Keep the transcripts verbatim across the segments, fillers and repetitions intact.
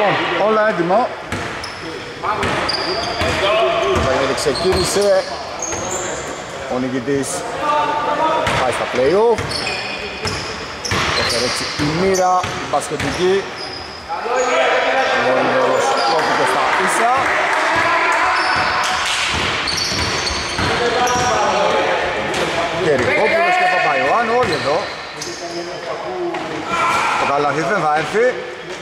Λοιπόν, όλα έτοιμο. Το παιχνίδι ξεκίνησε. Ο νικητής πάει στα play-off. Έφερε έτσι η μοίρα, η μπασκετική. Ο Ινδόρος κόπηκε στα ίσα. Και Ρικόπουλος και Παπαϊωάννου, όλοι εδώ. Το καλάθι δεν θα έρθει.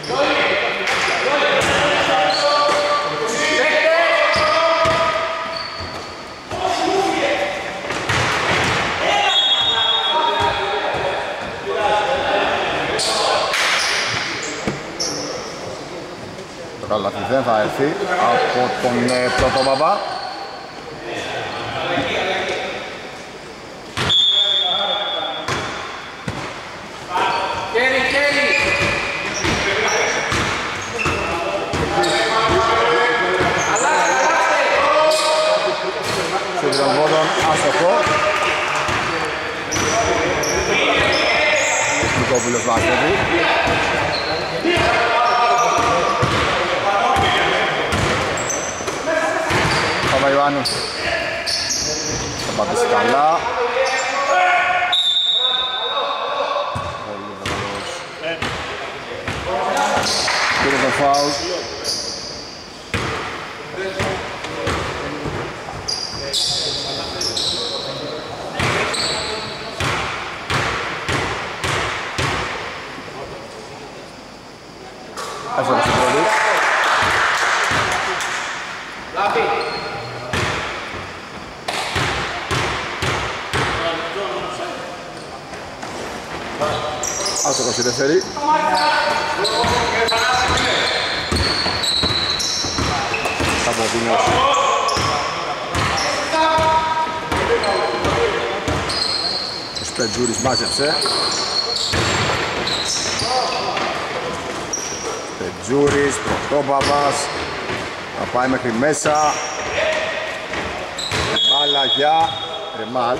Το καλάθι δεν θα έρθει από τον ε, Πρωτόπαπα. Συντροβόδων άστοχο. Νικόπουλος βάζεται. Παπαϊωάννου θα πατήσει καλά. Πήρε το φάουλ. Έφερε στην πρώτη. Άστοχος η δεύτερη. Σαμποδίνος. Ο Σπετζούρης μάζεψε. Σπετζούρης, Πρωτόπαπας. Θα πάει μέχρι μέσα. Μπάλα για Ρεμάλ.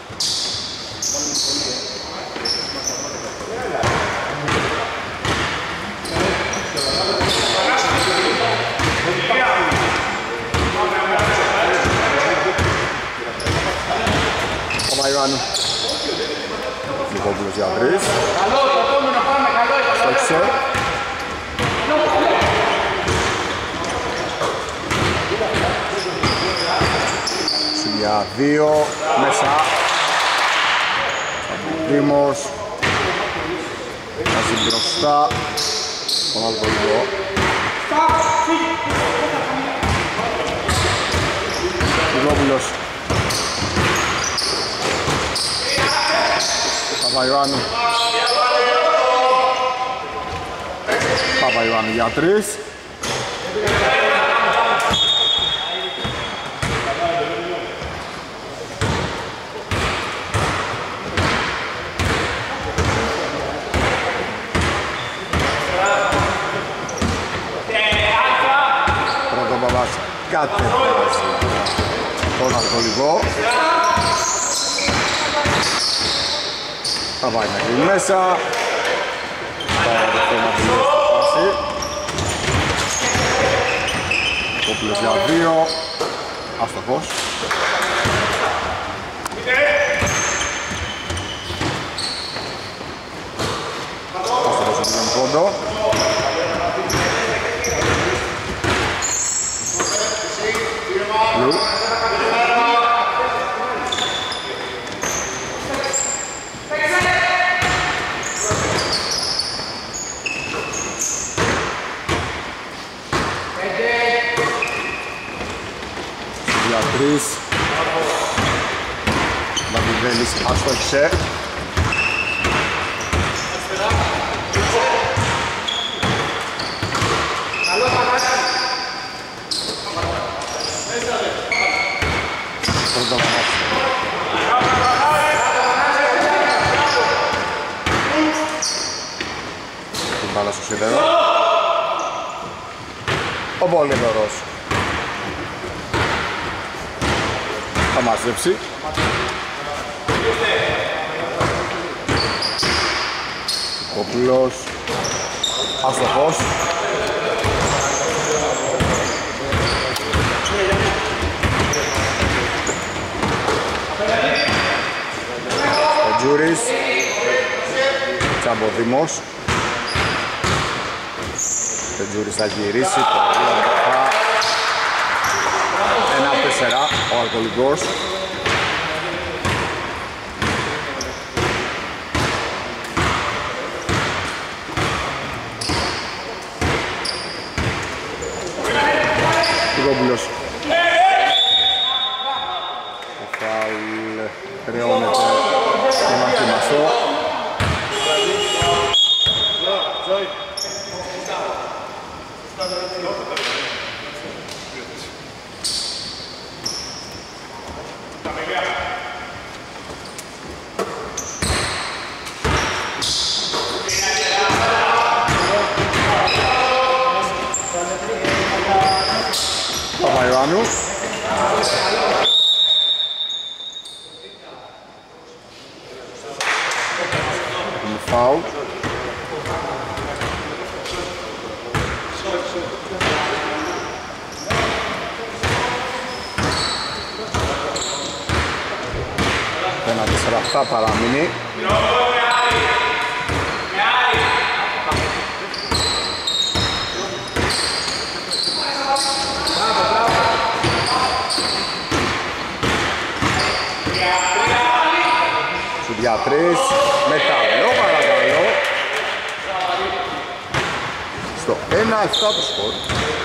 Παπαϊωάννου. Νικόπουλος για τρεις. Στόχισε. Για δύο μέσα. Δήμος. Βάζει μπροστά. Τον αλκοολικό. Νικόπουλος. Παπαϊωάννου. Παπαϊωάννου για τρεις. Πρωτόπαπας κατεβάζει τον αλκοολικό. Θα πάει μέχρι μέσα. Πάει το θέμα του πάση. Κόπουλος για δύο. Άστοχος. Άστοχος για τον πόντο. Λου. Τρεις. Βαγγελής άστοχησε. Πρώτα μας. Την μπάλα στο σίδερο. Ο Πολύδωρος. Θα μαζέψει. Κόπουλος. Άστοχος. Τζούρις, Τσαμποδήμος. Ο Τζούρις θα γυρίσει, πολύ όμορφα. Ένα τέσσερα ο Αλκοολικός. Τυγόπουλος. Το φάουλ χρεώνεται ένα θυμαστό. Παπαϊωάννου. Είναι φάουλ. Ένα τέσσερα θα παραμείνει. Για τρεις, μεταλλό παρακαλώ. Στο ένα επτά το σκορ.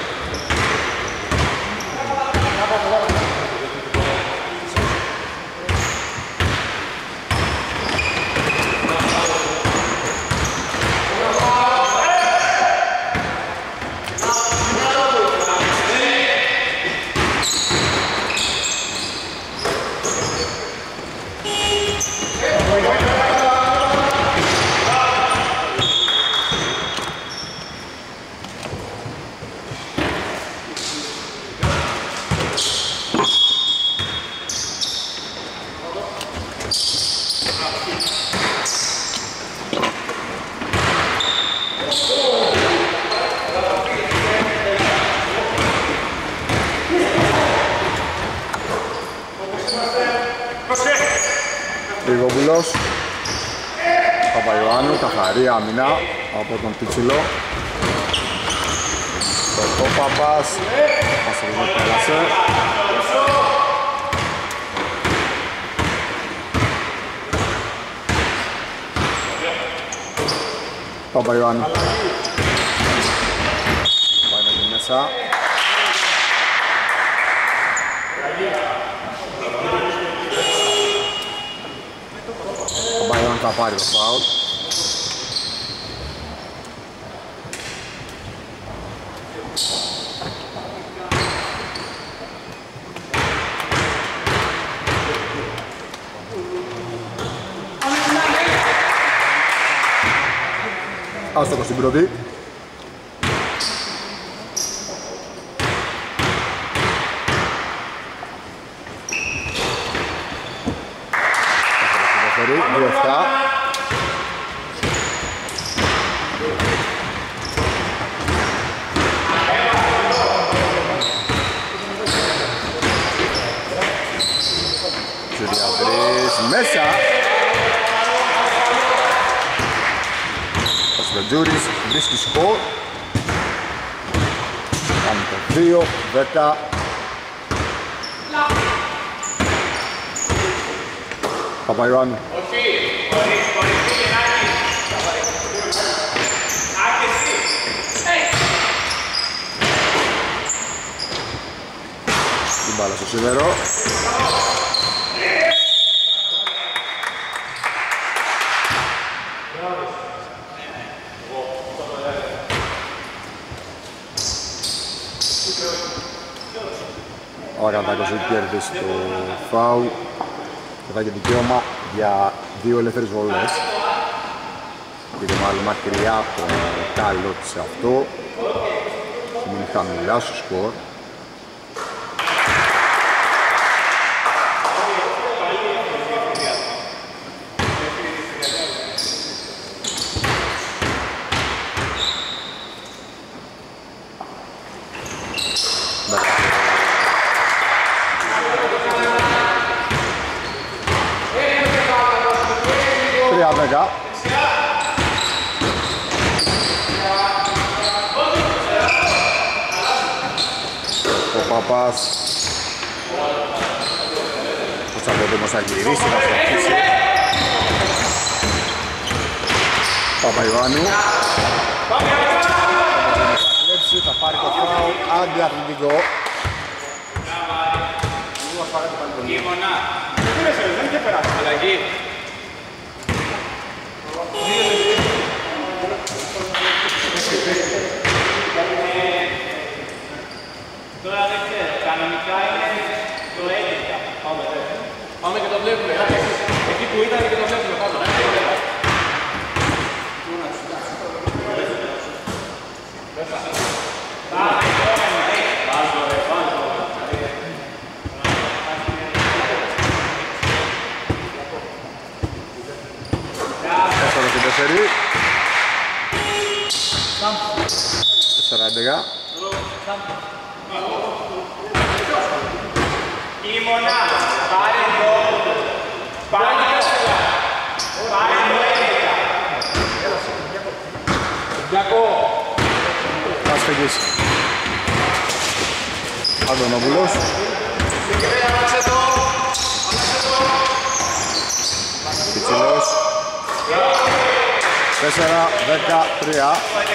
Τριγόπουλος, Παπαϊωάννου, καθαρή άμυνα από τον Πίτσιλο. Το Παπάς, Πασχολός πέρασε. Παπαϊωάννου. Πάει μέχρι μέσα. Ο Μπαϊόν θα πάρει το φάουλ. Άστοχος στην πρώτη. δύο επτά. Τζουριαδρής μέσα. Ο Σβεντζούρης βρίσκει σκορ. Κάνει το δύο δέκα. Παπαϊωάννου. Την μπάλα στο σίδερο. Ο Αγαντάκος έχει κέρδισει το φάουλ και θα έχει δικαίωμα για δύο ελεύθερες βολές. Πήγε μάλλον μακριά από το καλό της αυτό. Έχει μείνει χαμηλά στο σκορ. τρία δέκα. Ο Παπάς ο Τσακωδήμος θα γυρίσει, θα στοχίσει. Παπαϊωάννου θα πάρει το φάουλ αντιαθλητικό. Τώρα δεν ξέρω, κανονικά είναι το έντεκα. Πάμε και το βλέπουμε. Εκεί που ήταν και το βλέπουμε πάνω. Τέσσερα και τέσσερα. Τέσσερα έντεκα. Κίμωνα, πάρε το, πάρε το, πάρε το έντεκα. Διακό. Πάσφεγγης. Αντωνόπουλος. Πιτσιλός. Τέσσερα, δέκα, τρία.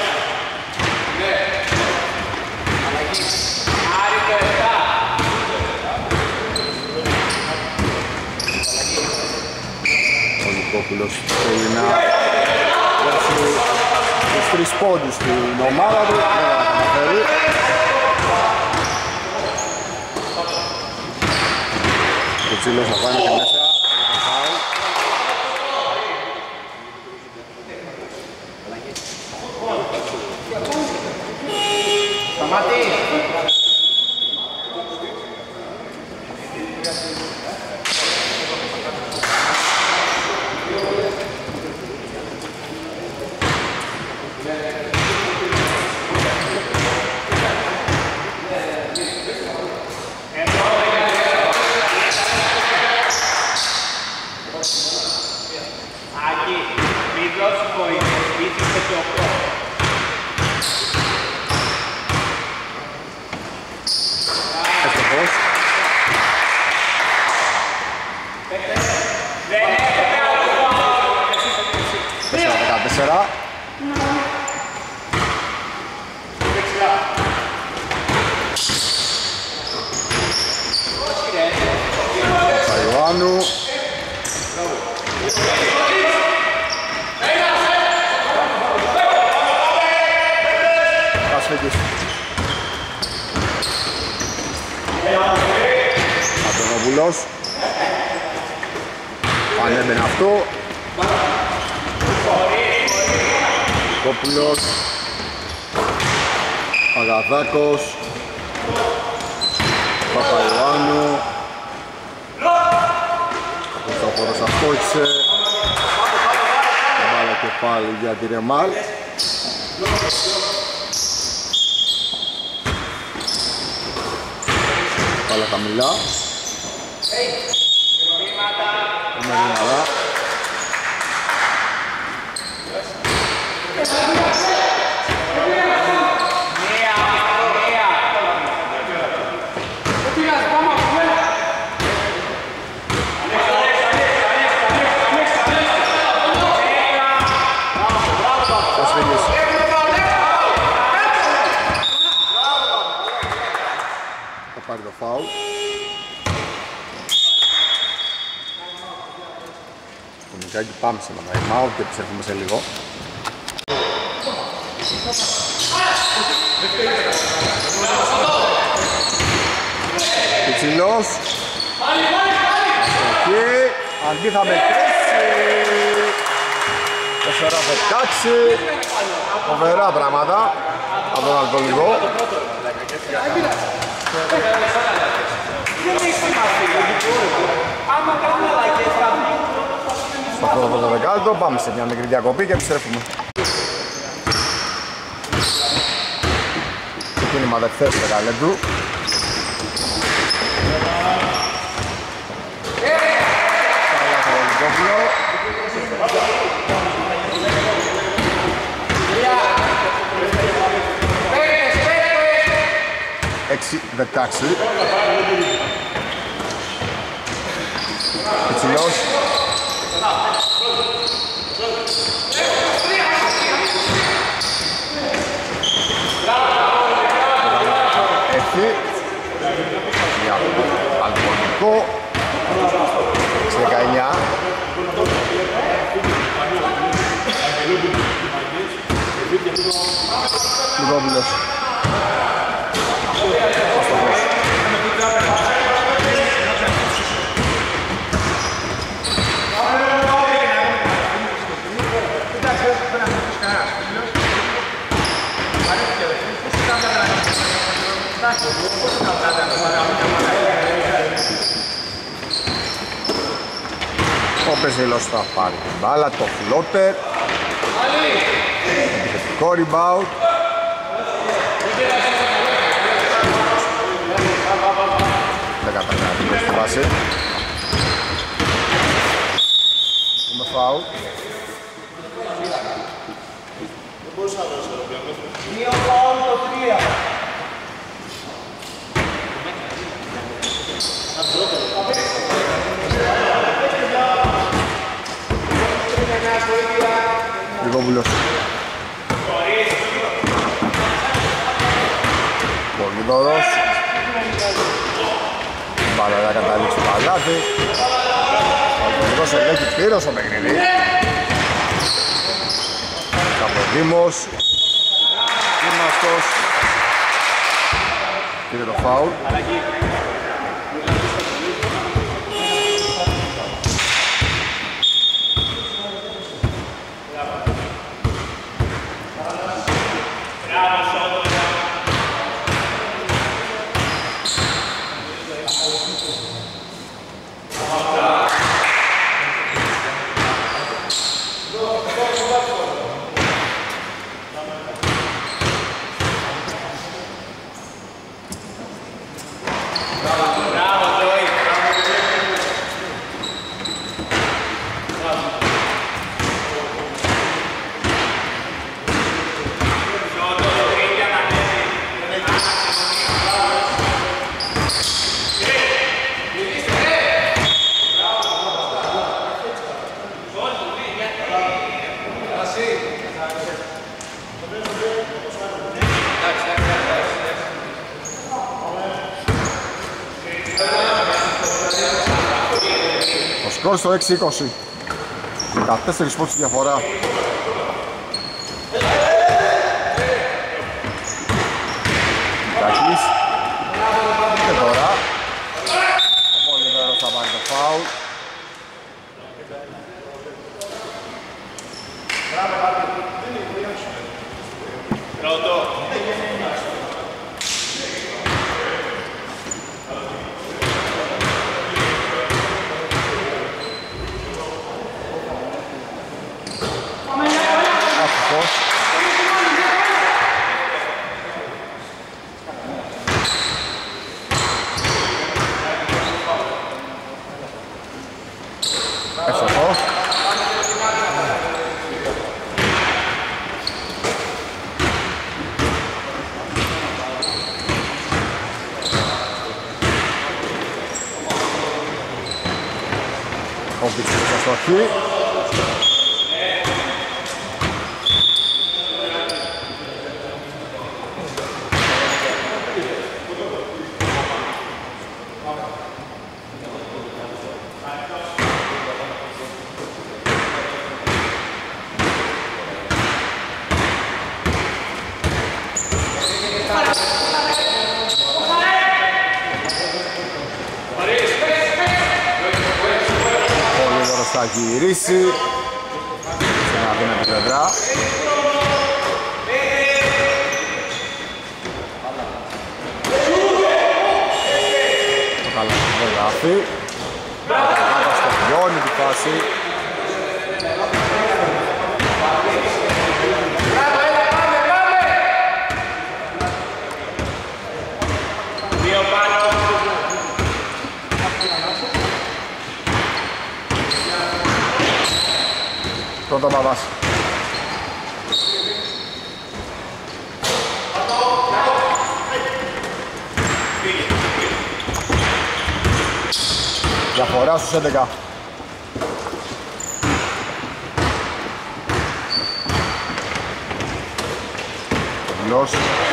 Ο Νικόπουλος θέλει να δώσει τους τρεις πόντους στην ομάδα του, δεν θα τα καταφέρει. Ο Τσίλος θα πάει και μέσα. Σταμάτη! τέσσερα. Παπαϊωάννου. Πασφέκης. Αντωνόπουλος. Πανέμπαινε αυτό. Κόπουλος. Παγαδάκος. Παπαϊωάννου. Ο Χριστόφορος ασκόχησε. Μπάλα και πάλι για τη Ρεμάλ. Πάλα χαμηλά. Είναι δυνατά. Θα πάρει το φάουλ. Το Μικάκη πάμε σε ένα time out και επιστρέφουμε σε λίγο. Πιτσιλός. Και αντί θα μετρήσει. τέσσερα δεκαέξι. Φοβερά πράγματα. Από τον αλκοολικό. Στο αυτό το δεκάλυτο πάμε σε μια μικρή διακοπή και επιστρέφουμε. Ξεκίνημα δευτέρου δεκαλέπτου. Καλά το Ολυμπόπουλο. δεκαέξι. Πιτσιλός. Έχει. Για αλκοολικό. Στη δεκαεννιά. Λιγόπουλος. Ο Πεζελός θα πάρει την μπάλα, το φλότερ. Επιθετικό rebound. Δεν καταφέρει στη βάση. Έχουμε φάουλ. Δύο φάουλ το τρία. Λιγόπουλος. Πολύδωρος. Μπάλα να καταλήξει το παλάτι. Ο Πολύδωρος ελέγχει πλήρως το παιχνίδι. Καποδήμος. Είμαστε. Πήρε το φάουλ. Σκορ στο έξι είκοσι. δεκατέσσερις πόντους διαφορά. Τάκης. Και τώρα ο Πολυδέρος θα πάρει το φάουλ. Ο Μπίτσος στο αρχή. Θα γυρίσει σε μια δύνατη πλευρά. Το καλό δεν γράφει. Ο Καλάκας το βιώνει τη φάση. Πρώτο Παπάς. Διαφορά στους έντεκα. Γλώσ.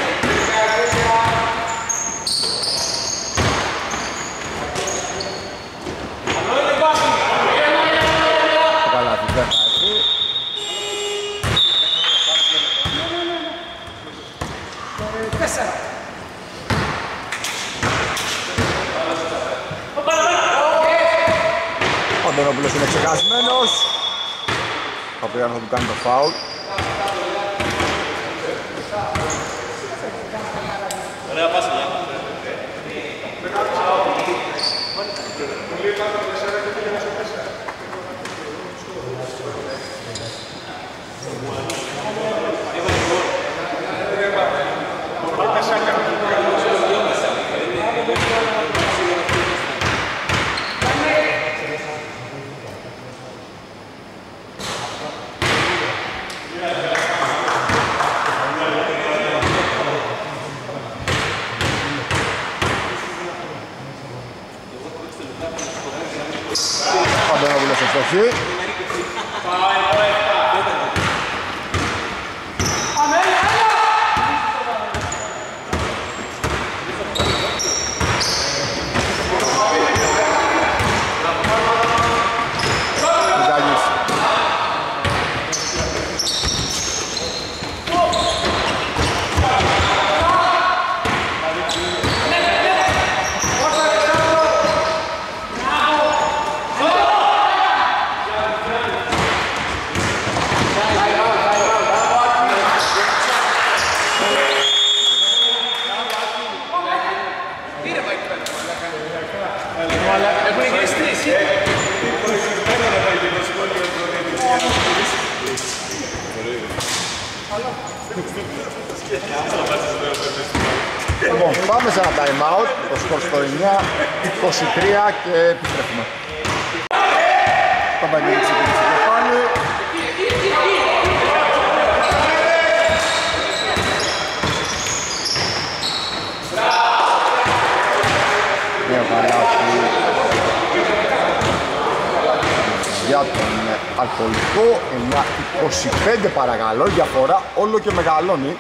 Το καλάθι δεν θα έρθει. Ο Αντωνόπουλος είναι ξεχασμένος. Ο οποίος θα του κάνει το φάουλ. Ωραία πάσα, για. Αντωνόπουλος ευστοχή. Λοιπόν, πάμε σε ένα time out, το σκορ στο εννιά είκοσι τρία και επιστρέφουμε. Το παιχνίδι ξεκίνησε και πάλι. Μια παράδοση για τον αλκοολικό, εννιά είκοσι πέντε παρακαλώ, διαφορά όλο και μεγαλώνει.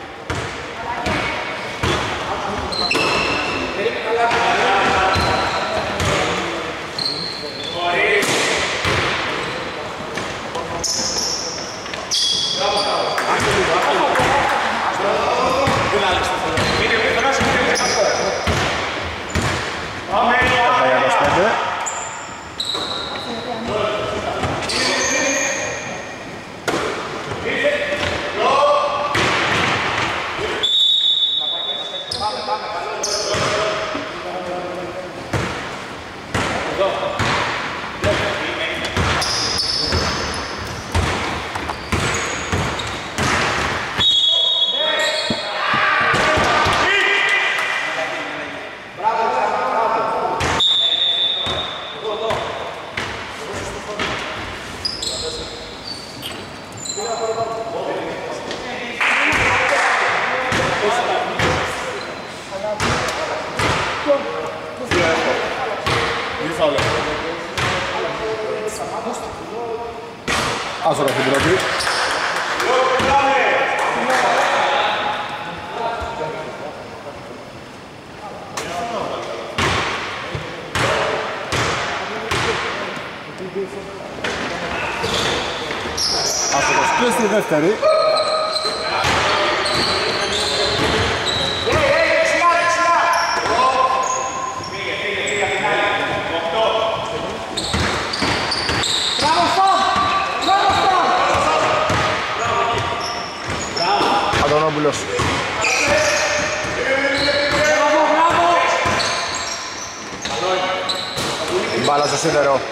Άσο το πρώτη. Άσο το και στη δεύτερη. Αντωνόπουλος. Μπάλα στο σίδερο.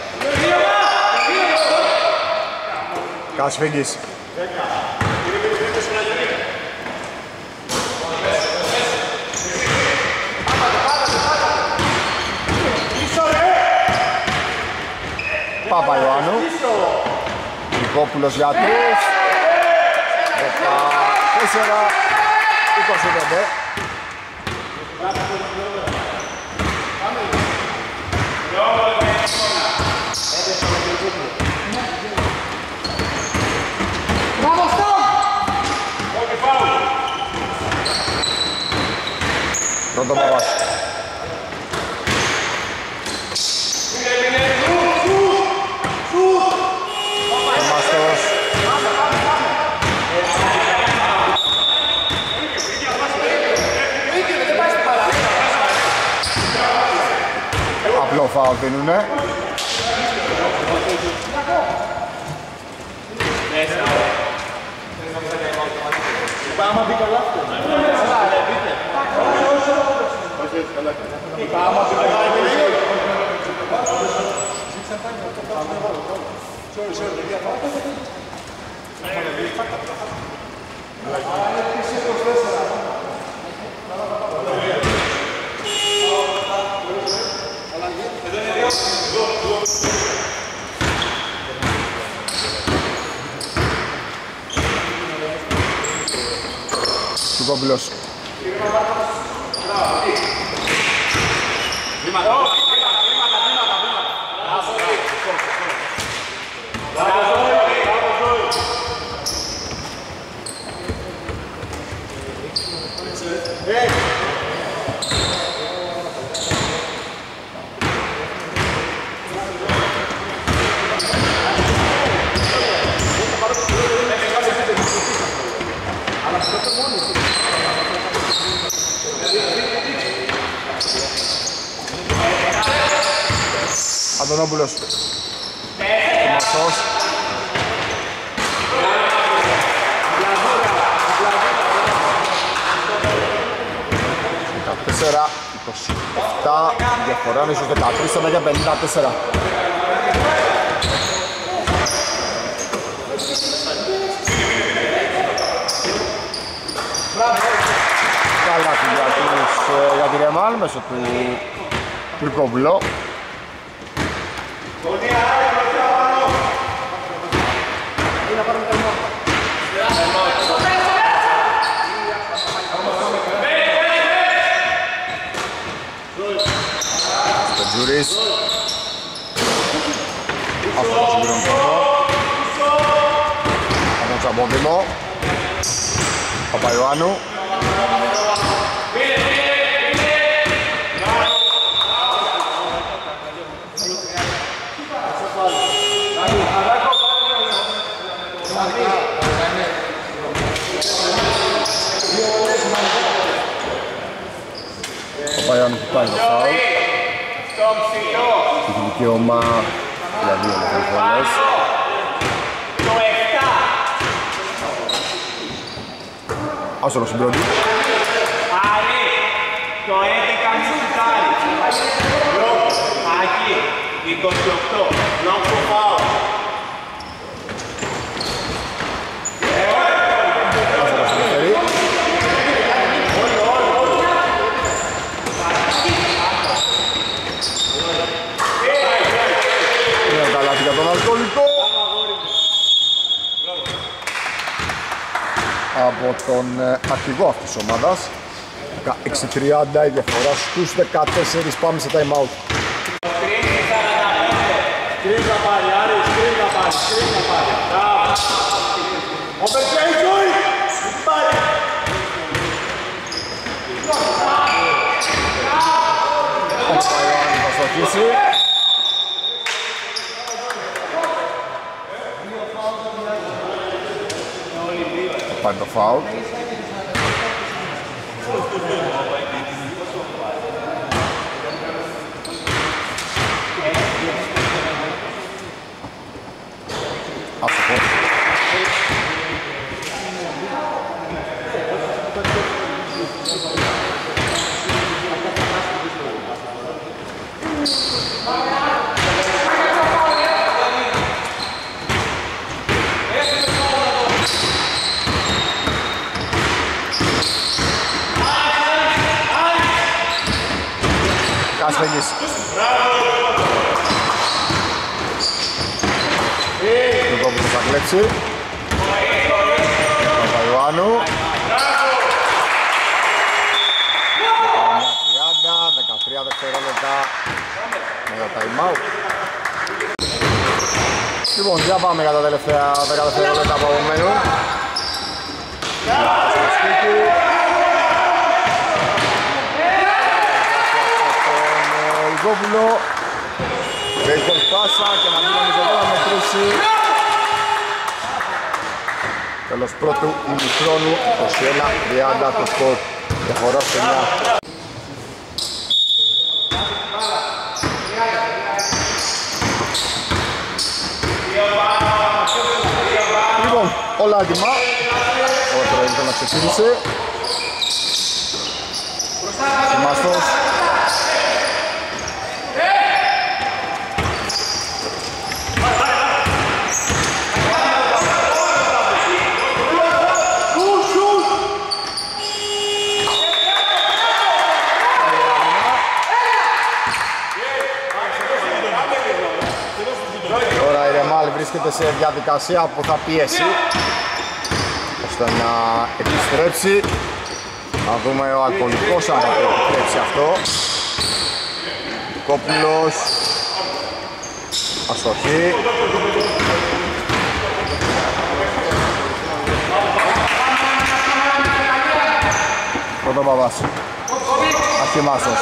Κασφίγγις. Παπαϊωάννου. Νικόπουλος για τρεις. δεκατέσσερα είκοσι πέντε. Πρώτο Παπάς. Μάστος. Απλό φάουλ δίνουνε. Άμα μπει καλά αυτό. Καλά, μπείτε. Άμα μπει καλά. Sorry, sorry, δεν Κόμπλος. Αντωνόπουλος. Μασός. δεκατέσσερα είκοσι επτά, διαφορά είναι στους δεκατρείς, ένα για πενήντα τέσσερα. Καλά για, τους, για τη Ρεμάλ μέσω του Τουρκόβουλο. Στεντζούρης. Αυτό το συμπληρώνει τώρα. Από τον Τσαμπόδημο. Παπαϊωάννου. Παπαϊωάννου που πάει το φάουλ. Έχει δικαίωμα για δύο φορές. Άσο το συμπληρώνει. Το έντεκα μη σουτάρει. Άκη, είκοσι οκτώ. Λόγω φάουλ. Άσο το συμπληρώνει. Είναι τα λάθη για τον αλκοολικό. Από τον αρχηγό αυτής της ομάδας. δεκαέξι τριάντα η διαφορά στους δεκατέσσερα, πάμε σε time out. Σκριν να πάρει, Άρη, σκριν να πάρει, σκριν να πάρει. Ο Μπερκέιζοϊ, πάρει. Ο Παϊωάννης θα στοχίσει. Πάρει το φάουλ. Άστοχο. Κάσπεγγις. Του κόμπου θα κλέψει. Παπαϊωάννου. τριάντα, δεκατρία δευτερόλεπτα με το time out. Λοιπόν, για πάμε για τα τελευταία δέκα δευτερόλεπτα που απομένουν. Νικόπουλο. Baseball πάσα και να μην νομίζω να μετρήσει. Τέλος πρώτου ημιχρόνου, είκοσι ένα τριάντα το σκορ. Διαφορά σε μια. Λοιπόν, όλα έτοιμα. Ο Τρόιντον να ξεκίνησε. Μάστος. Τώρα η Ρεμάλ βρίσκεται σε διαδικασία που θα πιέσει ώστε να επιστρέψει. Να δούμε ο αλκοολικός αν θα επιτρέψει αυτό. Κόπουλος. Αστοχή. Πρωτοπαπάς. Αρχιμάσος.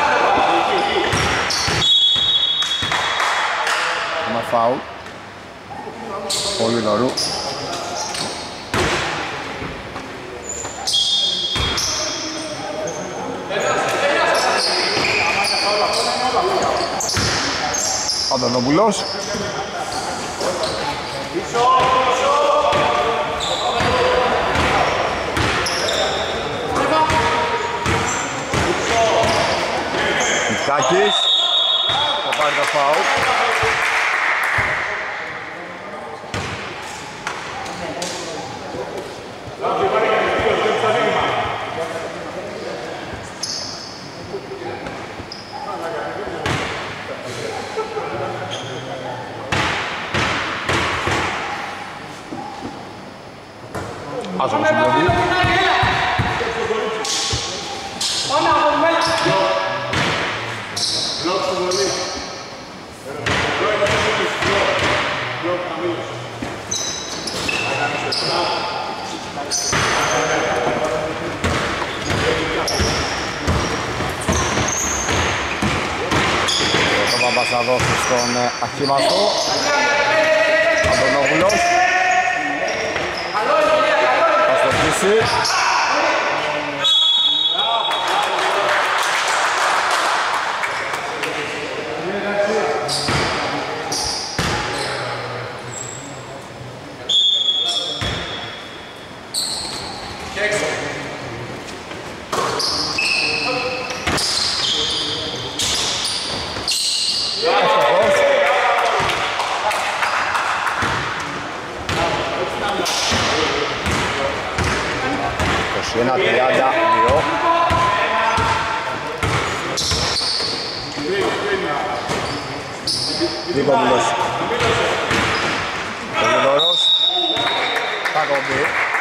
Έχουμε φάουλ. Πολύ νωρού. Αντωνόπουλος. Μιχάκης. Θα πάρει το φάουλ. Άσο με συμπληρώνει. Το Παπάς θα δώσει στον Αρχίμαστο. Αντωνόπουλος. Θα στοχίσει. είκοσι ένα τριάντα δύο. Νικόπουλος. Πολυδωρός. Θα κομπεί.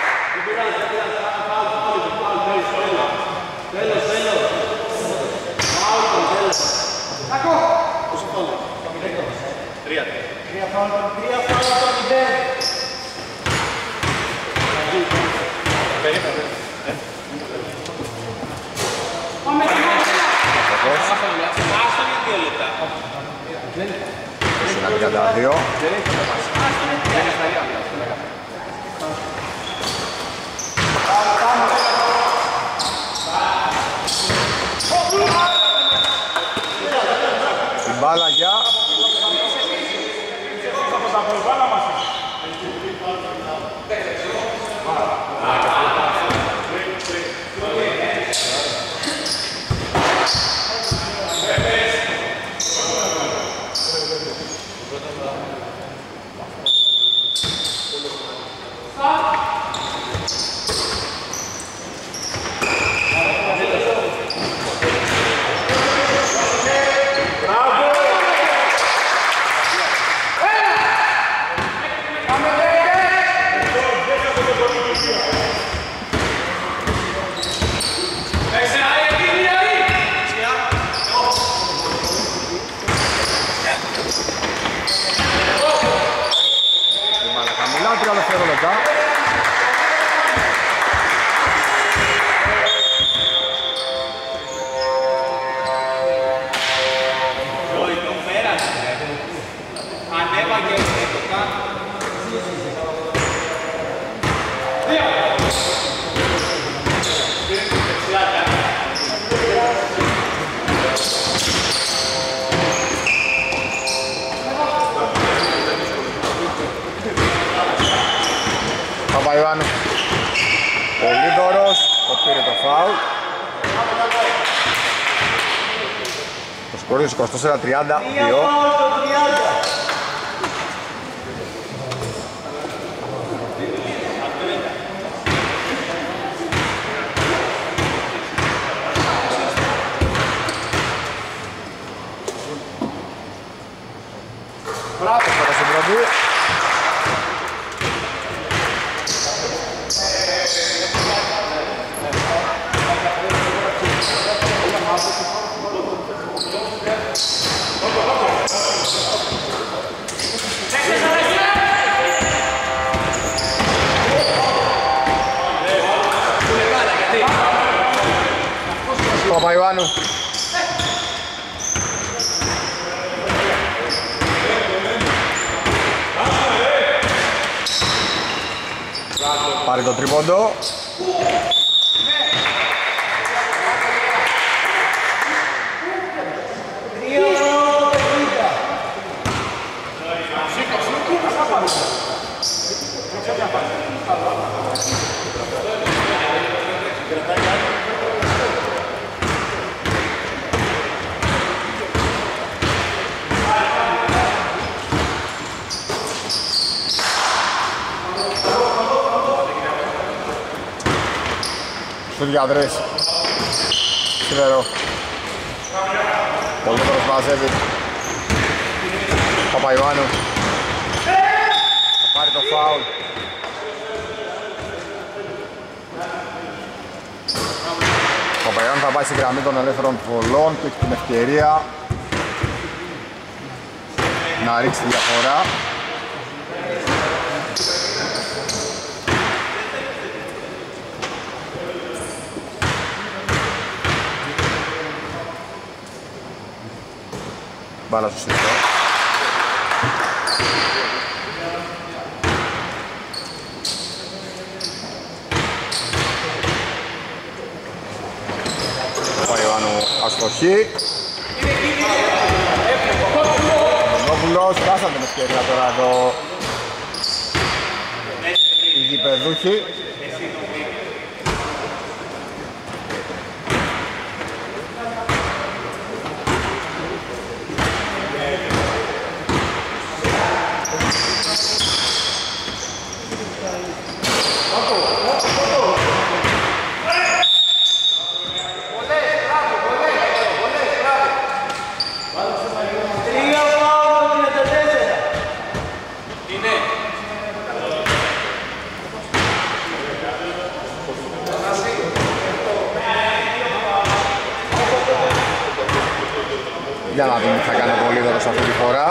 Τρία. τριάντα δύο. Την μπάλα για Παπαϊωάννου. Πολύ δωρος, το πήρε το φάουλ. Το σκορ είκοσι τέσσερα τριάντα δύο. Μπράβο, τώρα στην πρώτη. Παπαϊωάννου. Πάρει το τρίποντο. Στους Διαδρές. Σιδερό. Πολύ τώρα μαζεύει. Παπαϊωάννου. Θα πάρει το φάουλ. Παπαϊωάννου θα πάει στη γραμμή των ελεύθερων βολών και έχει την ευκαιρία να ρίξει τη διαφορά. Μπάλα στο σύντο. Παπαϊωάννου αστοχή. Νόπουλος, χάσαν την ευκαιρία τώρα εδώ οι γηπεδούχοι. Για να δούμε τι θα κάνει ο Πολύδωρος αυτή τη φορά.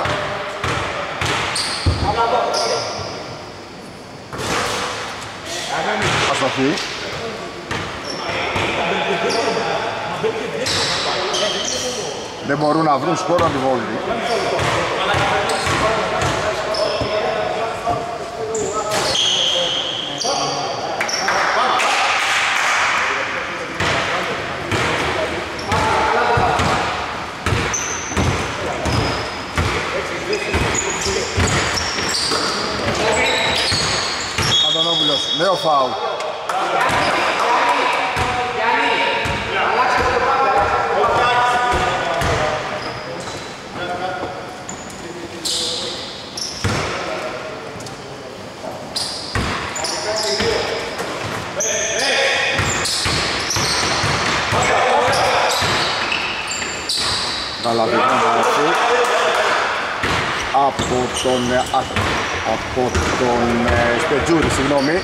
Αστοχή. Δεν μπορούν να βρουν σκόρο αντιβόλυτη. Νέο φάουλ. Καλαβινό από τον από τον Σπετζούρη, συγγνώμη.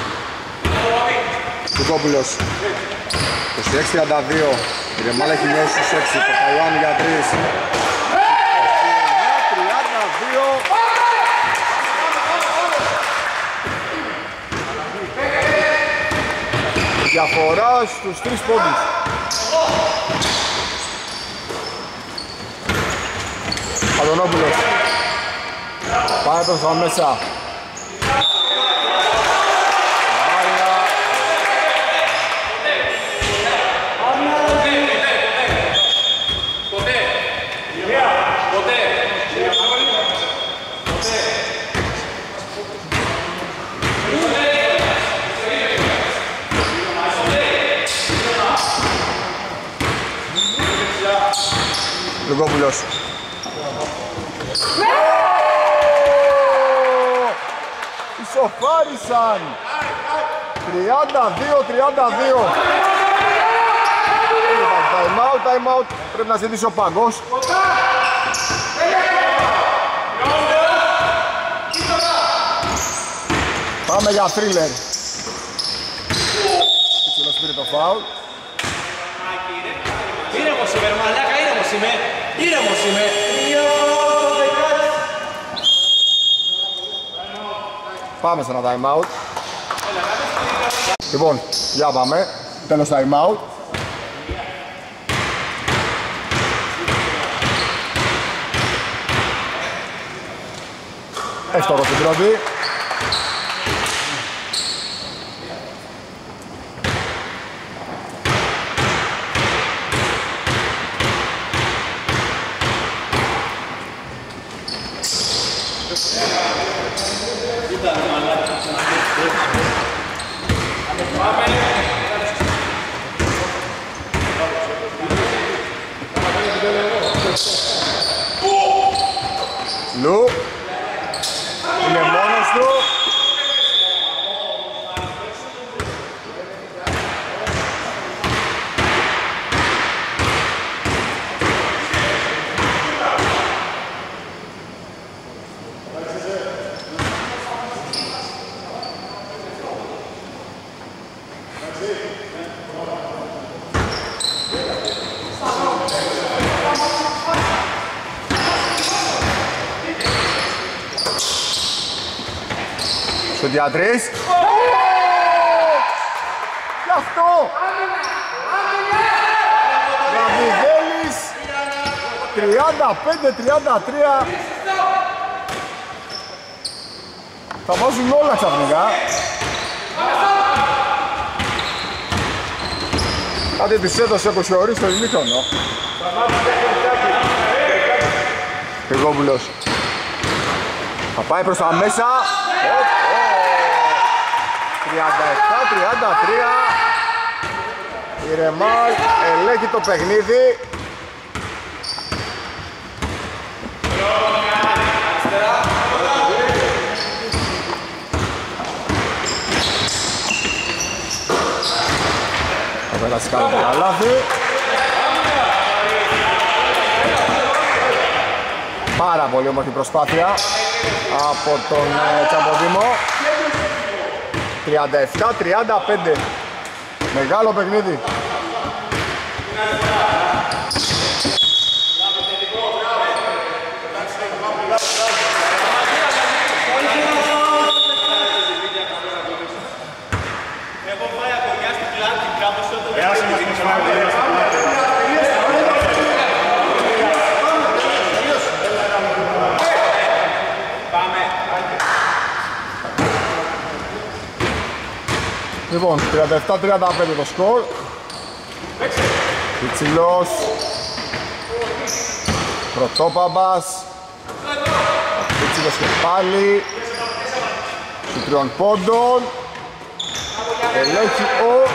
Τουκόπουλος είκοσι έξι τριάντα δύο. Η Ρεμάλα έχει νιώσει στους έξι. Το Παπαϊωάννου για τρεις. τριάντα δύο. Διαφορά στους τρεις πόντους. Παντονόπουλος. Πάει τον στα μέσα. Λουκόπουλος. Ισοφάρισαν. τριάντα δύο τριάντα δύο. Time out, time out. Πρέπει να ζητήσει ο Παγκός. Πάμε για θρίλερ. Πιτσούλος πήρε το φάουλ. Ήρεμος είμαι, μαλάκα, ήρεμος είμαι. Ήρεμος είμαι. Πάμε σε ένα time out. Λοιπόν, για πάμε. Τέλος time out. Εύστοχο στην πρώτη. Λου είναι μόνος του. Σουτ για τρεις. Γι' αυτό! Γαβιδέλης τριάντα πέντε τριάντα τρία. Θα βάζουν όλα ξαφνικά. Κάτι της έδωσε ο Κουσιορής στο ημίχρονο. Γρηγόπουλος. Θα πάει προς τα μέσα. τριάντα επτά τριάντα τρία. Η Ρεμάλ ελέγχει το παιχνίδι. Θα πέρασε κάτω το καλάθι. Πάρα πολύ όμορφη προσπάθεια από τον Τσαμποδήμο. τριάντα επτά τριάντα πέντε. Μεγάλο παιχνίδι. Λοιπόν, τριάντα επτά τριάντα πέντε το σκορ. Πιτσιλός. Πρωτόπαμπας. Πιτσιλός και πάλι. Του τριών πόντων. Ελέγχει ο.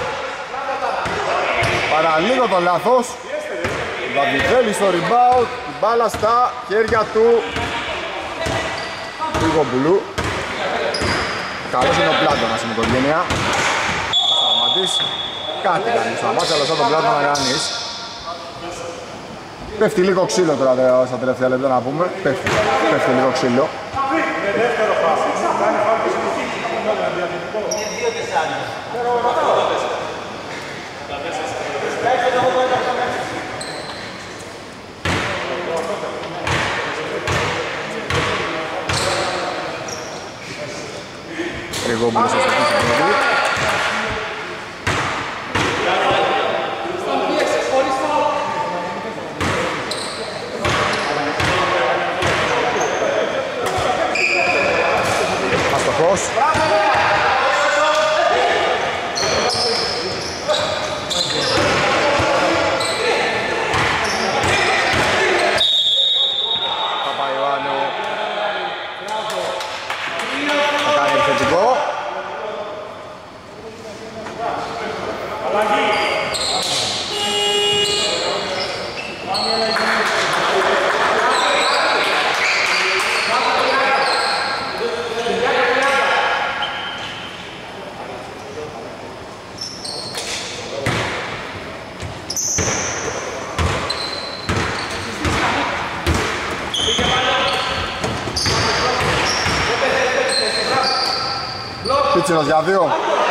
Παραλίγο το λάθος. Βαβιδέλη στο rebound. Η μπάλα στα χέρια του Γρηγόπουλου. Καλός είναι ο Πλάτωνας στην οικογένεια. Κάτι κάνει στα μάτια, αλλά σαν τον Πλάτωνα να κάνεις. Πέφτει λίγο ξύλο τώρα στα τελευταία λεπτά να πούμε. Πέφτει, πέφτει λίγο ξύλο. Εγώ μπορούσα στο πίσω. Αστοχός. Παπαϊωάννου θα κάνει επιθετικό. Μίτσελος για δύο.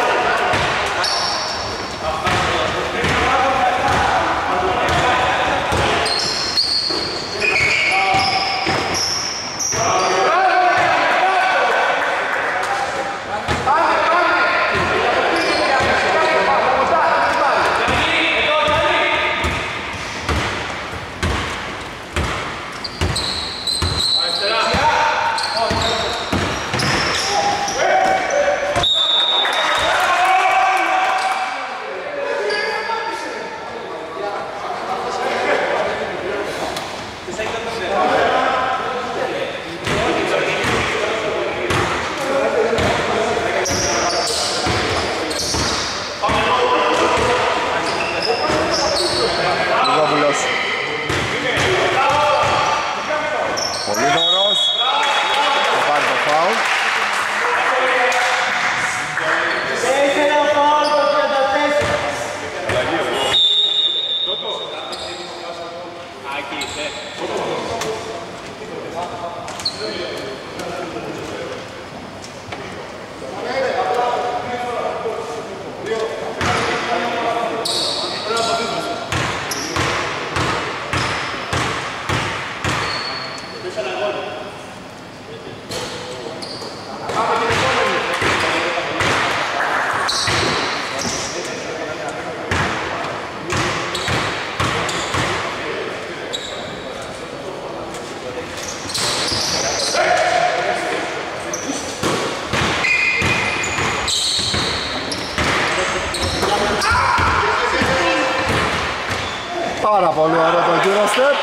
Πάρα πολύ ωραίο το Eurostep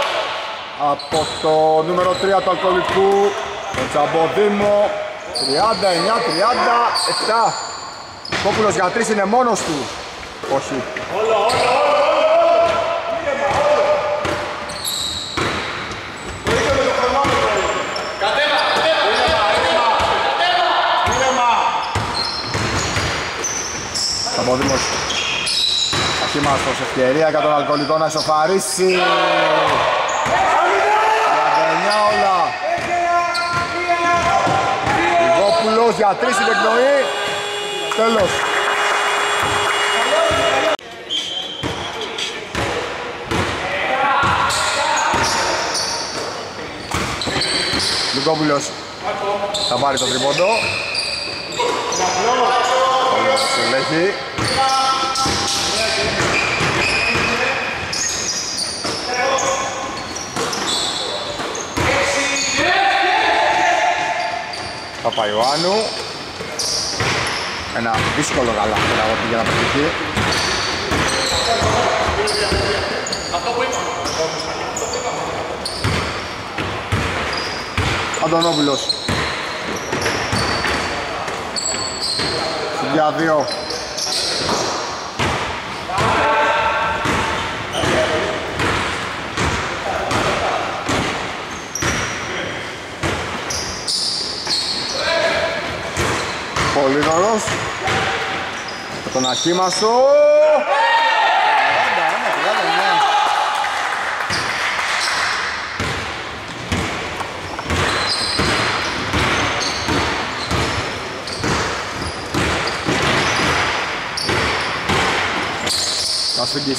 από το νούμερο τρία του αλκοολικού, τον Τσαμποδήμο. Τριάντα εννιά τριάντα επτά. Κόπουλος για τρεις είναι μόνος του. Όχι. Τσαμποδήμος Αχήμαστος, ευκαιρία για τον αλκοολικό να ισοφαρίσει. τριάντα εννιά όλα. Λιγόπουλος για τρεις στην εκπνοή. Τέλος. Λιγόπουλος θα πάρει το τριπόντο. Πολύ συλλέχει. Παπαϊωάννου. Ένα δύσκολο γαλάτι για να πετύχει. Αντωνόπουλος. Για δύο. Πολύδωρος με τον Αχήμαστο. τριάντα ένα τριάντα εννιά. Κασφίγγις.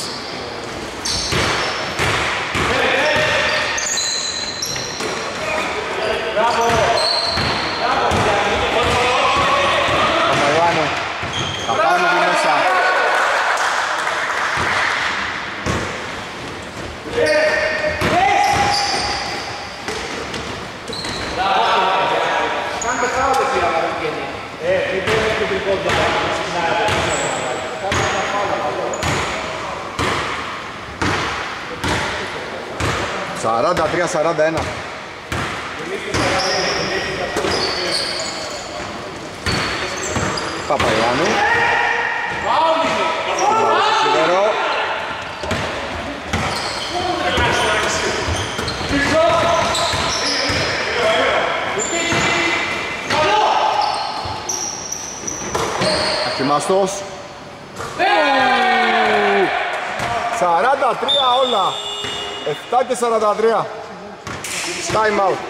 Θα πάμε τη μέσα. σαράντα τρία σαράντα ένα. Παπαϊωάννου. Σιδερό. Αχημαστός. σαράντα τρία όλα. επτά και σαράντα τρία. Time out.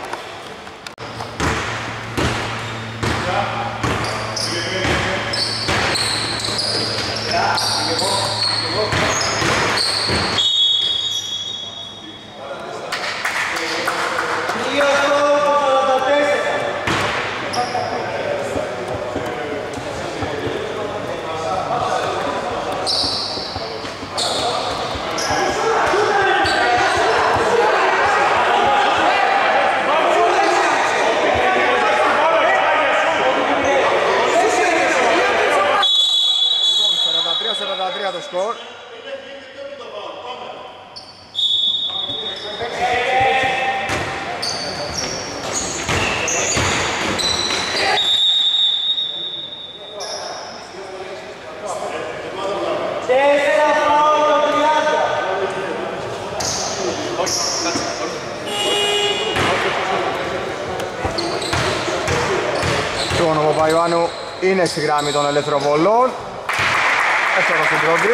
σκορ. Λοιπόν, ο Παπαϊωάννου είναι στη γραμμή των ελεύθερων βολών. Εύστοχος στην πρώτη.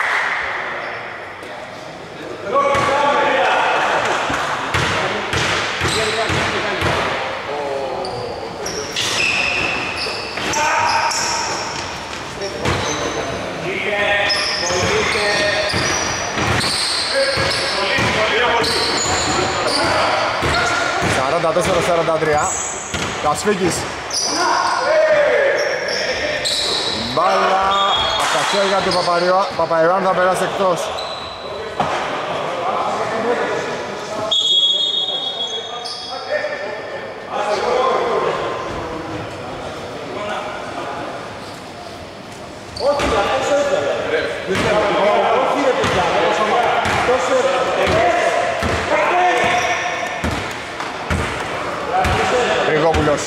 σαράντα τέσσερα σαράντα τρία. Κασφίκης. Μπάλα από τα χέρια του Παπαϊωάννου θα περάσει εκτός. Γρηγόπουλος.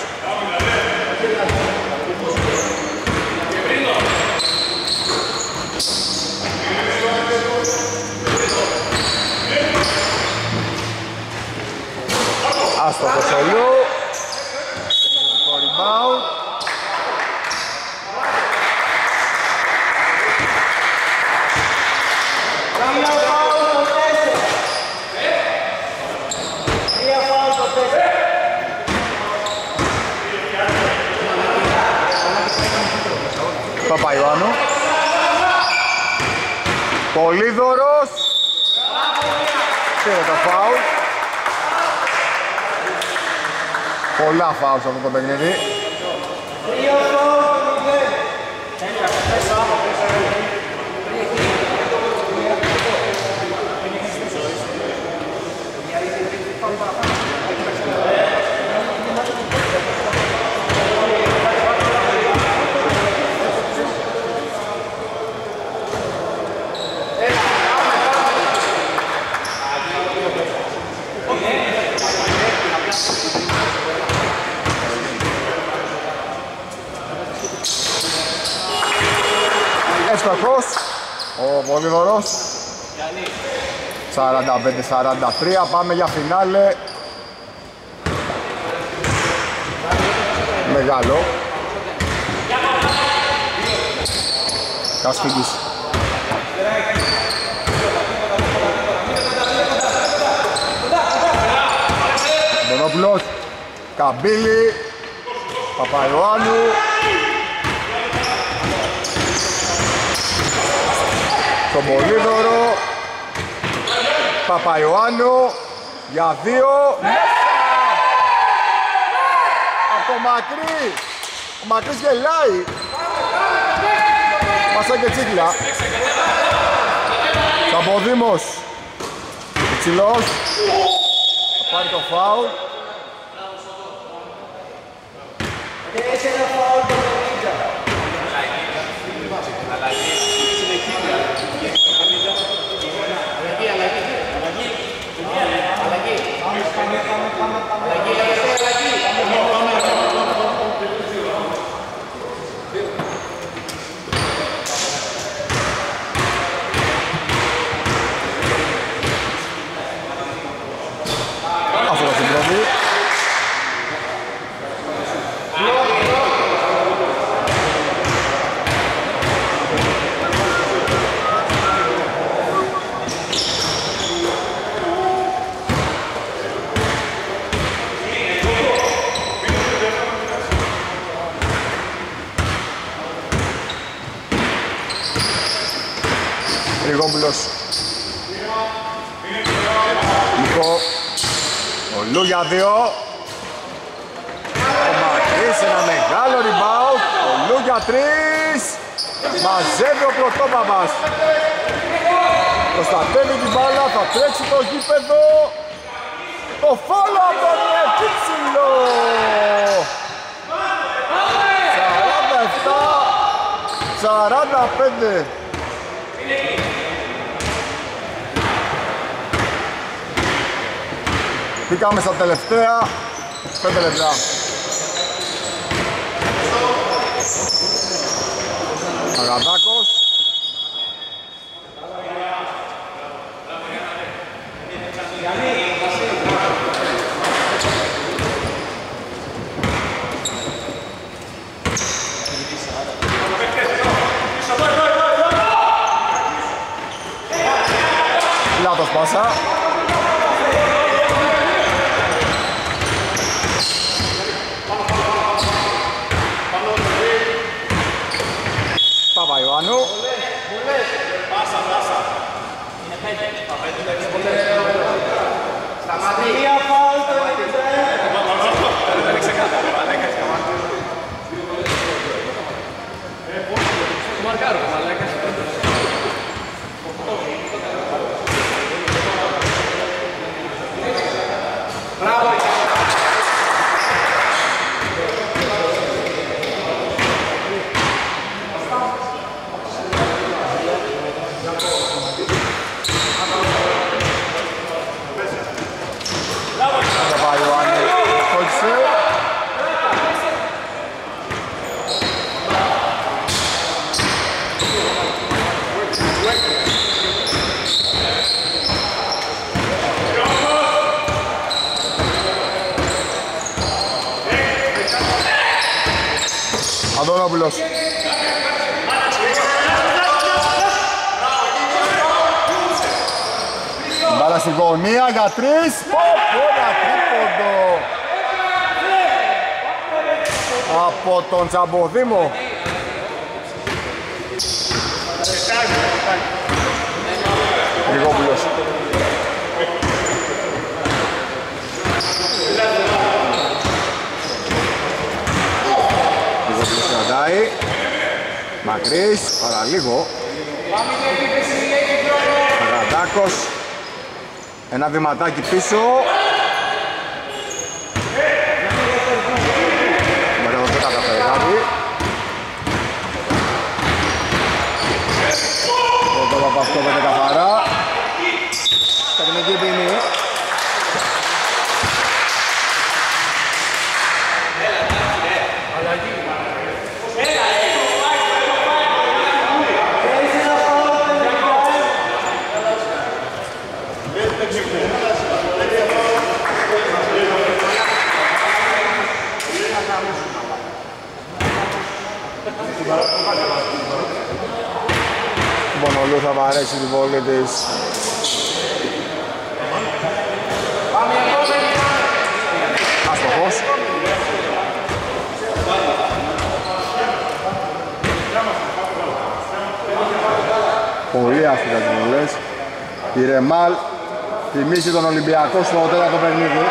Άστοχος ο Λιού. Επιθετικό rebound. Παπαϊωάννου. Πολύδωρος. Πήρε το φάουλ. Πολλά φάουλ σε αυτό το παιχνίδι. Εύστοχος ο Πολύδωρος. σαράντα πέντε σαράντα τρία. Πάμε για φινάλε. Μεγάλο. Κασφίγγις. Μπονόπουλος. Καμπύλη. Παπαϊωάννου. Τον Πολύδωρο. Παπαϊωάννου για δύο. Από το μακρύ. Ο Μακρύς γελάει. Μασά και τσίκλα. Σαμποδήμος. Υψηλός. Θα πάρει το φάουλ. Αυτό το συμπρόβει. Γρηγόπουλος. Νικό. Ο Λου για δύο. Ο Μακρύς ένα μεγάλο rebound. Ο Λου για τρεις. Μαζεύει ο Πρωτόπαπας. Προστατεύει την μπάλα, θα τρέξει το γήπεδο. Το φόλο από τον Επίτσιλο. σαράντα επτά σαράντα πέντε. Μπήκαμε στα τελευταία πέντε λεπτά. Αγαντάκος. Λάθος πάσα. Παπαϊωάννου. Σταματία φάουλ το μαρκάρω, μαλάκα. Μπράβο. Αντώνοπουλος. Μπάλα στη γωνία για τρεις. Πόρα τρίποντο από τον Τσαμποδήμο. Γρηγόπουλος. Γρηγόπουλος κρατάει. Μακρύς, παραλίγο. Αγαντάκος. Ένα βηματάκι πίσω. Μπορεί να το καταφέρει κάτι. Το Παπασκόπεται καθαρά. Τεχνική ποινή. Λοιπόν, ο Λου θα βαρέσει την βόλη της. Άστοχος. Πολύ άστοχα τις βολές. Η Ρεμάλ τιμήσει τον Ολυμπιακό στο τέταρτο παιχνίδι.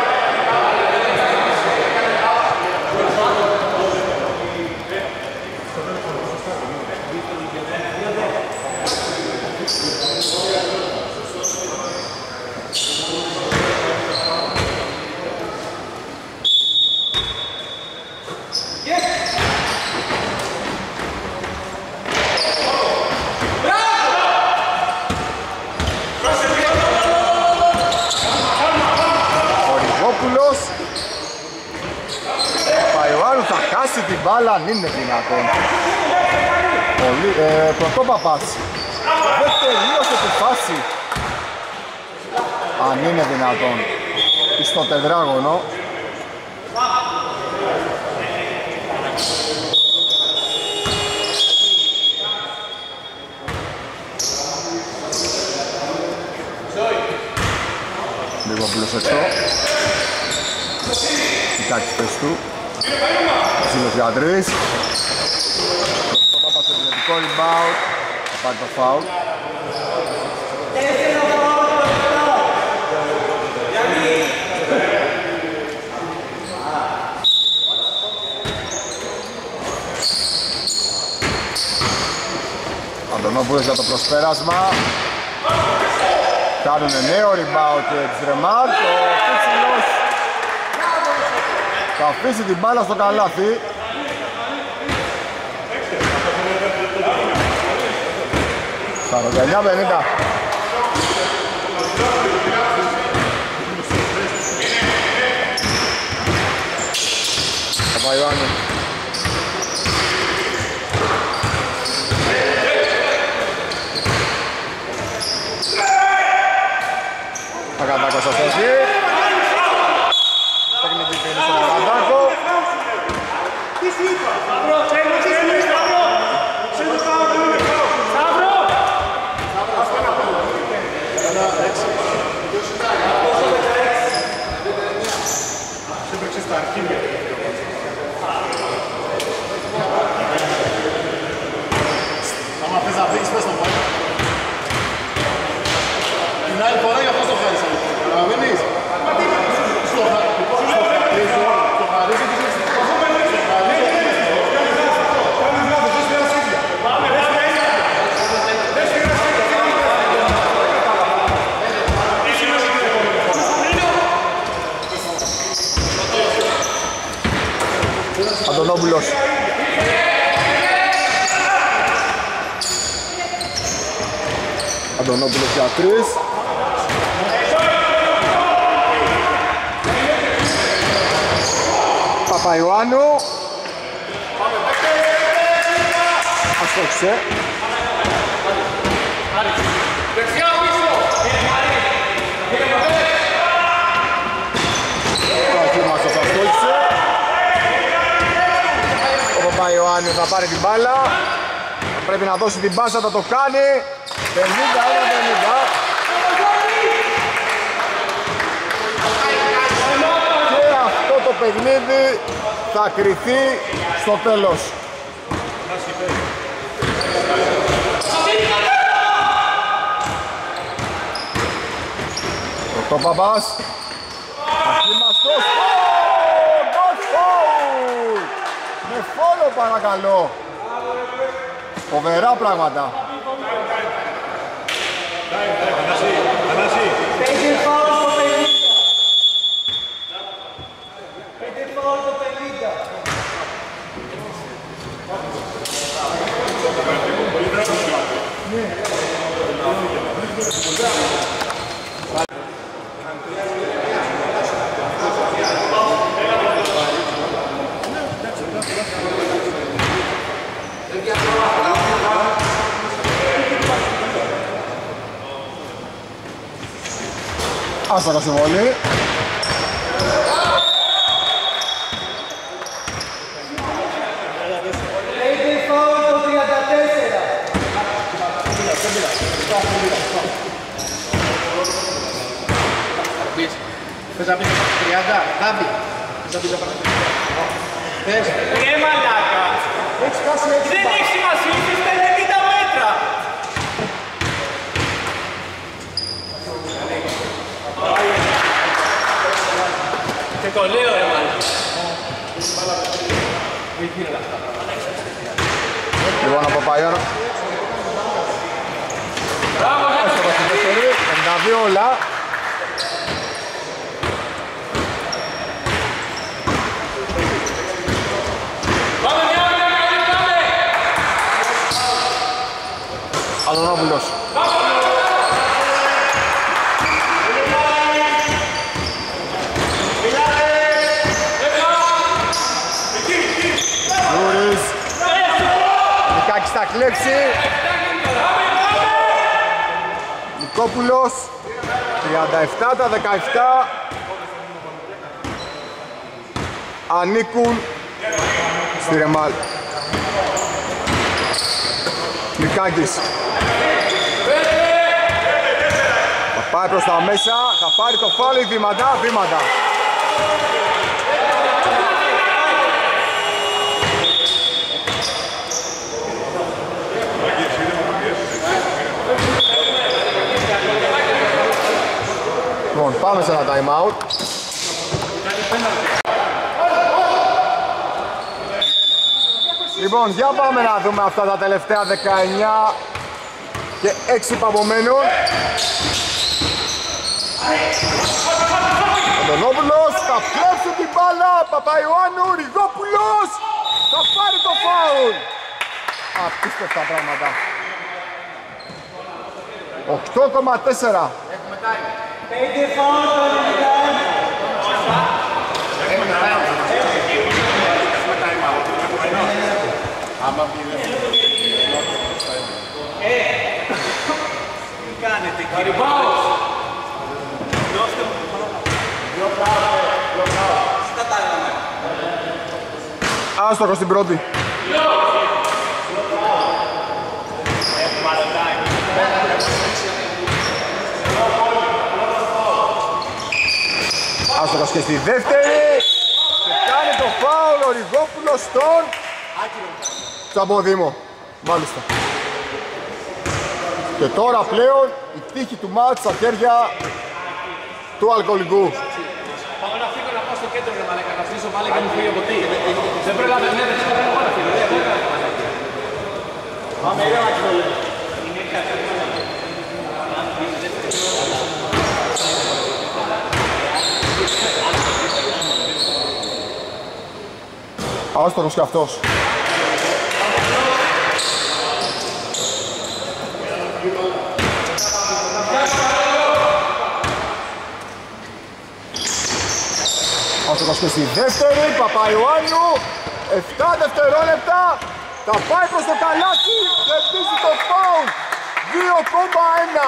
Θα χάσει την μπάλα αν είναι δυνατόν. Πολύ, ε, Πρωτόπαπας δεν τελείωσε τη φάση. Αν είναι δυνατόν. Στο τετράγωνο. Λίγο πλούς έξω. Κοιτάξει πες του. Σύλλος για τρεις. Το Πάπας επιθετικό rebound. Θα πάρει το foul. Αντωνόπουλος για το προσπέρασμα. Κάνουνε νέο rebound και της Ρεμάλ. Το Φίτσιλος θα αφήσει την μπάλα στο καλάθι. Θα ογδόντα εννιά πενήντα. Παπαϊωάννου. Παγαντάκος στο στοχή. Τεχνική κίνηση στον Παγαντάκο. Στα αρχίδια. Άμα θες να δείξεις, πες το πάνω. Την άλλη φορά για πώς το χάρισα. Καταλαβαίνεις. Στο χαρίζω. Στο χαρίζω και στο Αντωνόπουλος. Αντωνόπουλος για τρεις. Παπαϊωάννου. Αστόχισε. Παπαϊωάννου αστόχισε. Ο Παπαϊωάννου θα πάρει την μπάλα. Πρέπει να δώσει την πάσα, θα το κάνει. πενήντα ένα πενήντα. Και αυτό το παιχνίδι θα κριθεί στο τέλος. Το Παπάς. Ακίμαστος. Γκολ φάουλ. Με φόλο παρακαλώ. Φοβερά πράγματα. Πέντε φάουλ το πενήντα. Πέντε φάουλ το πενήντα. Άστα το συμβολή. Πέντε φάουλ το τριάντα τέσσερα. Θες να πεις τριάντα, Τάμπη. Θες να πεις Θες. Ρε μαλάκα! Έχεις χάσει έξι Δεν έχει σημασία, είσαι στα ενενήντα μέτρα! Και το λέω ρε μαλάκα. Λοιπόν από Παπαϊωάννου. πενήντα δύο όλα. Αντωνόπουλος. Ζούρις. Νικάκης θα κλέψει. Νικόπουλος. τριάντα επτά τα δεκαεπτά. Ανήκουν στη Ρεμάλ. Νικάκης. Θα πάει προς τα μέσα, θα πάρει το φάουλ, βήματα, βήματα. Λοιπόν, πάμε σε ένα time out. Λοιπόν, για πάμε να δούμε αυτά τα τελευταία δεκαεννιά και έξι που απομένουν. Αντωνόπουλος θα κλέψει την μπάλα. Παπαϊωάννου, Ριγόπουλος θα πάρει το φάουλ. Απίστευτα πράγματα. οκτώ κόμμα τέσσερα. Πέντε φάουλ το ενενήντα ένα. Άμα πήρε. Τι κάνετε κύριε Πάος. Δώστε μου. Στα τα λέμε. Άστοχο στην πρώτη. Άστοχος και στη δεύτερη. Και κάνει το φάουλ ο Ριγόπουλος στον Τσαμποδήμο. Μάλιστα. Και τώρα πλέον η τύχη του μάτς στα χέρια του αλκοολικού. Πάω να φύγω να πάω στο κέντρο να μαλάκα, να αφήσω πάλι και μου φύγει από τι. Δεν προλαβαίνετε, δεν προλαβαίνετε να φύγω. Πάμε ήρεμα και το λέω. Άστοχος και αυτός. Άστοχος και στη δεύτερη, Παπαϊωάννου, επτά δευτερόλεπτα, θα πάει προς το καλάθι και επίσης το φάουλ, δύο κόμμα ένα.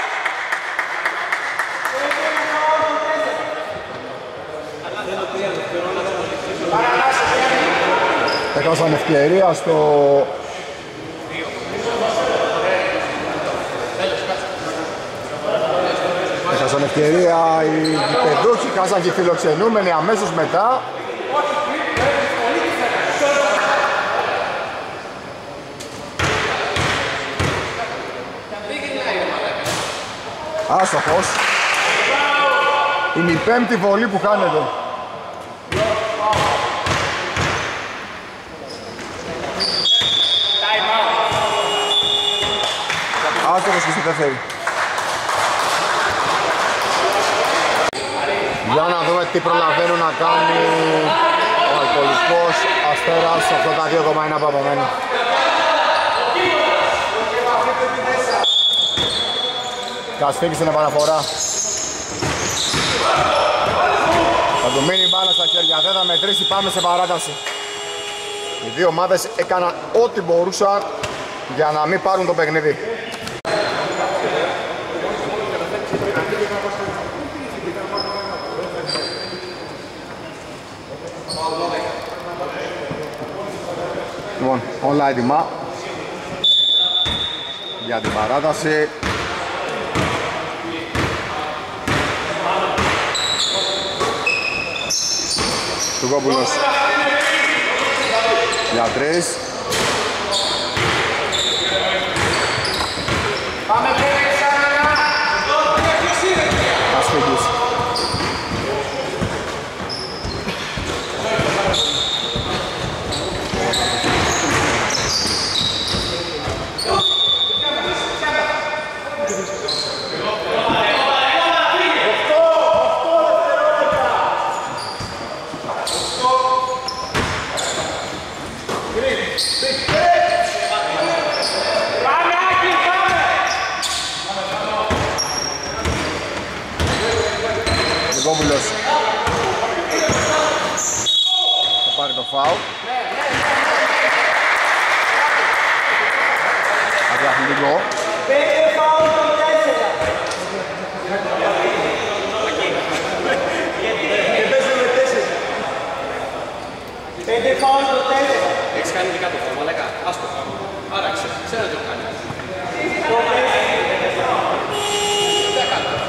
Έχασαν ευκαιρία στο... Έχασαν ευκαιρία οι παιδούχοι, χάσαν και οι φιλοξενούμενοι αμέσως μετά. Άστοχος. Είναι η πέμπτη βολή που χάνεται. Άστοχος και στη δεύτερη. Για να δούμε τι προλαβαίνουν να κάνει ο αλκοολικός Αστέρας σε αυτά τα δύο κόμμα ένα που απομένει. Κασφίκη στην επαναφορά. Θα του μείνει μπάλα στα χέρια, δεν θα μετρήσει, πάμε σε παράταση. Οι δύο ομάδες έκαναν ό,τι μπορούσαν για να μην πάρουν το παιχνίδι. Λοιπόν, όλα έτοιμα για την παράταση. Τουκόπουλος για τρεις. Ασφίγγις. Νικόπουλος θα πάρει το φάουλ. Αντιαθλητικό. Πέντε φάουλ το τέσσερα. Πέντε φάουλ το τέσσερα. Έχεις κάνει δικά το φάουλ, μαλάκα. Άστο. Άραξε. Ξέρω τι έχω κάνει. Τι θα κάνω.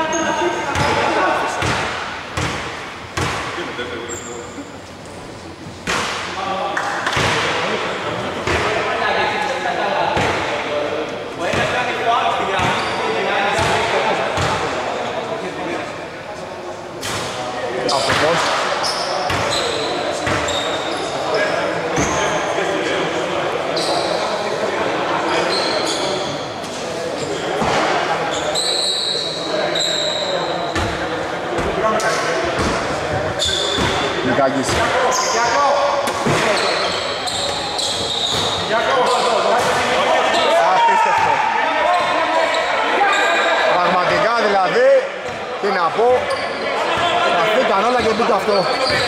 Αυτός. και μπήκε αυτό.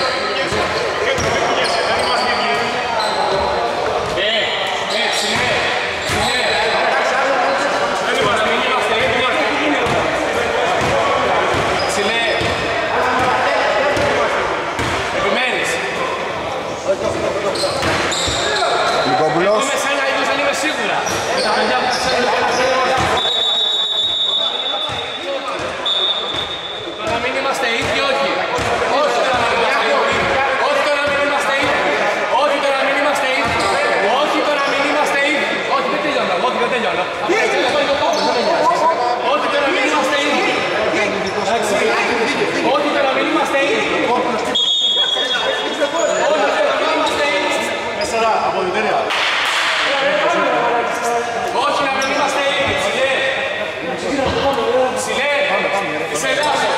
Νικόπουλος. Τώρα μην είμαστε ίδιοι, όχι. Όχι τώρα μην είμαστε ίδιοι. Όχι τώρα μην είμαστε ίδιοι. Όχι τώρα μην είμαστε ίδιοι. Όχι τώρα μην είμαστε ίδιοι. Όχι δεν τελειώνω, όχι δεν τελειώνω. Όχι τώρα μην είμαστε ίδιοι. Όχι τώρα μην είμαστε ίδιοι. Τέσσερα από την τέρια. Όχι να μην είμαστε ίδιοι. Ψηλέ. Ψηλέ. Είσαι λάθος.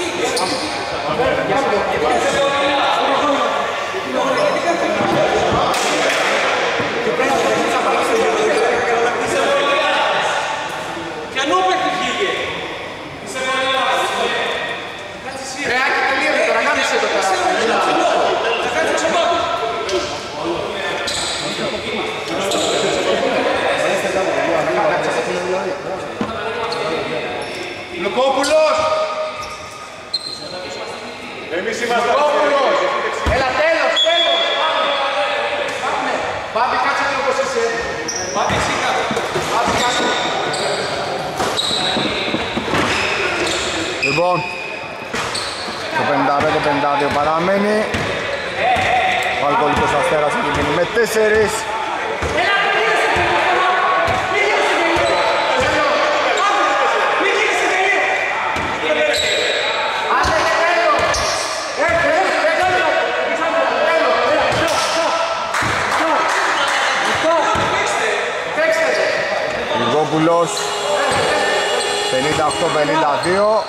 Ποιανού παίχτης βγήκε. Είσαι πολύ λάθος. Ρε Άκη τελείωνε τώρα, γάμισε το τώρα. Θα κάνεις ξεμάτου. Λουκόπουλος! Εμείς είμαστε Λουκόπουλος! Έλα τέλος, τέλος! Πάμε, κάτσε λίγο πως είσαι. Πάτε εσύ κάτω. Πάμε, κάτσε. Λοιπόν, το πενήντα πέντε πενήντα δύο παραμένει. Ο Αλκοολικός Αστέρας έχει μείνει με τέσσερις. Λιγόπουλος πενήντα οκτώ πενήντα δύο.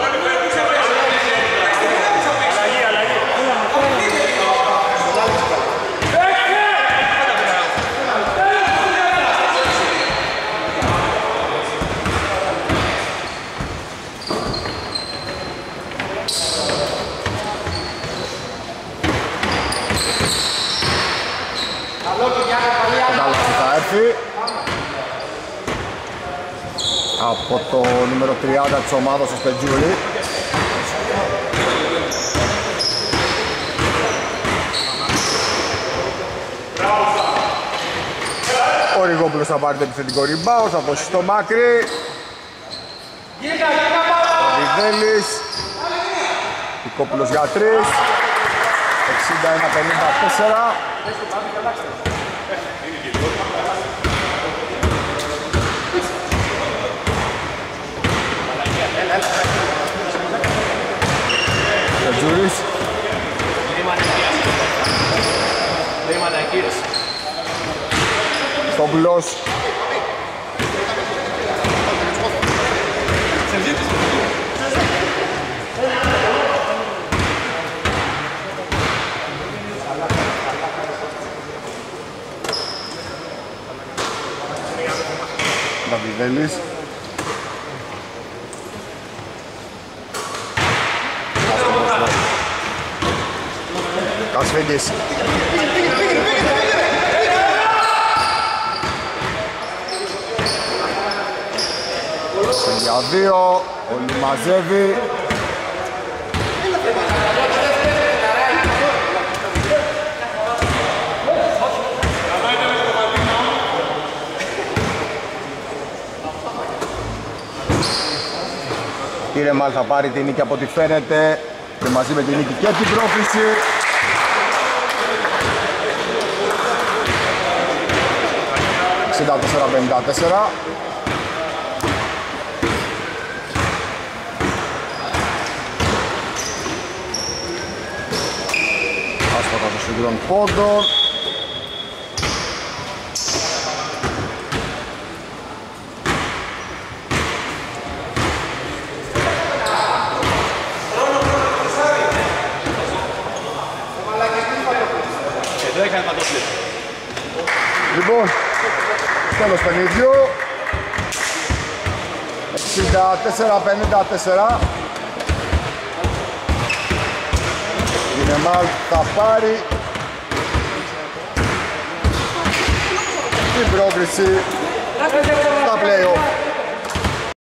Κατάλαβε θα έρθει από το νούμερο τριάντα της ομάδας του Σπεντζούλη. Ο Ριγόπουλος θα πάρει το επιθετικό rebound, θα δώσει στο Μάκρη. Ο Βιδέλης. Νικόπουλος για τρεις. εξήντα ένα πενήντα τέσσερα. Ο Τζούρις. Στόπουλος. Δαβιδέλης. Κασφίγγις. Για δύο, όλοι μαζεύει. Η Ρεμάλ θα πάρει την νίκη από ό,τι φαίνεται και μαζί με την νίκη και την πρόκληση. εξήντα τέσσερα πενήντα τέσσερα. Άσπατα των συγκρών πόντων. Λοιπόν, τέλος παιχνιδιού, εξήντα τέσσερα πενήντα τέσσερα. Κεμάλ θα πάρει την πρόκριση στα play-off.